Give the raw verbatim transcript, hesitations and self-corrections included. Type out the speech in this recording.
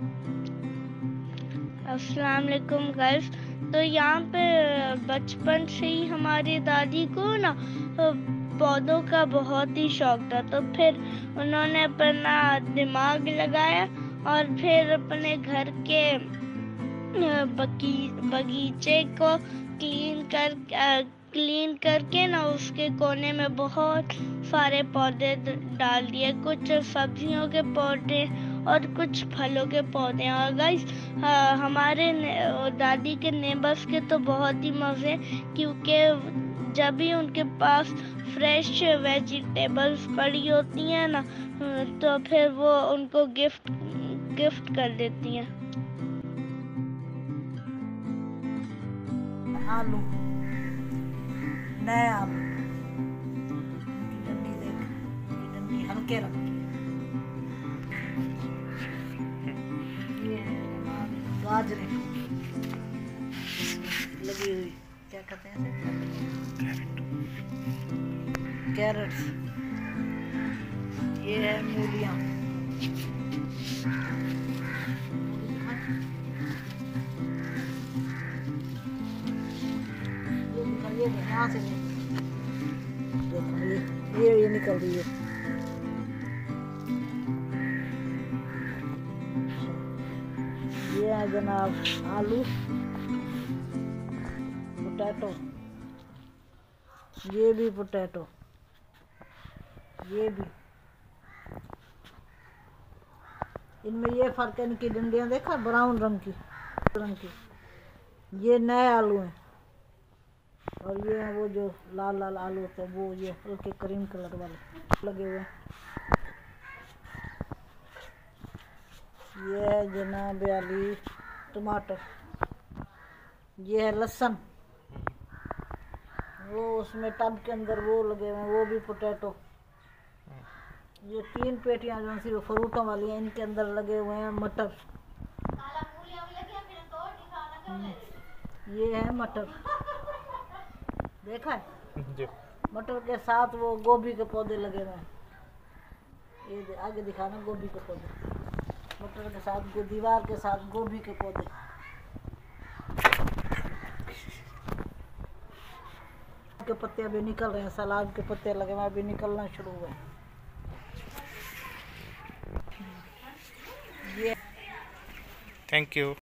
अस्सलाम वालेकुम गाइस। तो यहाँ पे बचपन से ही हमारी दादी को ना पौधों का बहुत ही शौक था, तो फिर उन्होंने अपना दिमाग लगाया और फिर अपने घर के बगी बगीचे को क्लीन कर क्लीन करके ना उसके कोने में बहुत सारे पौधे डाल दिए, कुछ सब्जियों के पौधे और कुछ फलों के पौधे। और गाइस हमारे दादी के नेबर्स के तो बहुत ही मज़े, क्योंकि जब भी उनके पास फ्रेश वेजिटेबल्स पड़ी होती हैं ना, तो फिर वो उनको गिफ्ट गिफ्ट कर देती हैं। आलू, नए आलू, डंडी देख, डंडी हल्के रंग की। ये गाजरें लगी हुई, क्या कहते हैं इसे, कैरेट्स। ये है मूलियाँ, ये यहाँ से देखो, ये ये ये निकल रही है। ये है जनाब आलू, पोटैटो, ये भी पोटैटो, ये भी। इनमें ये फर्क है, इनकी डंडियाँ देखा ब्राउन रंग की रंग की। ये नए आलू हैं, और ये है वो जो लाल लाल आलू होते हैं, वो ये हल्के क्रीम कलर वाले लगे हुए हैं। ये है जनाब अली टमाटर, ये है लहसुन, वो उसमें टब के अंदर वो लगे हुए हैं, वो भी पोटैटो। ये तीन पेटियां जो सी वो फ्रूटों वाली हैं, इनके अंदर लगे हुए हैं मटर। ये है मटर, देखा है? मटर के साथ वो गोभी के पौधे लगे हुए हैं। ये दे, आगे दिखाना गोभी के पौधे, मटर के साथ दीवार के साथ गोभी के पौधे। के पत्ते अभी निकल रहे हैं, सलाद के पत्ते लगे हुए अभी निकलना शुरू हुए। ये थैंक यू।